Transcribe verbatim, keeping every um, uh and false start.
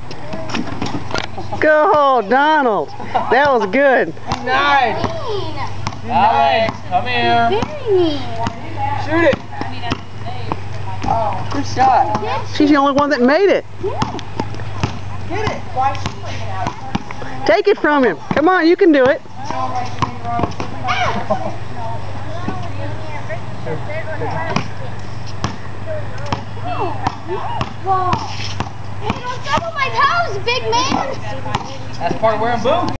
Go, Donald. That was good. Nice. Alex, come here. Shoot it. Oh, good shot. She's the only one that made it. Get it. Why is she playing it out? Take it from him. Come on, you can do it. Hey, don't step on my toes, big man! That's part of wearing boots.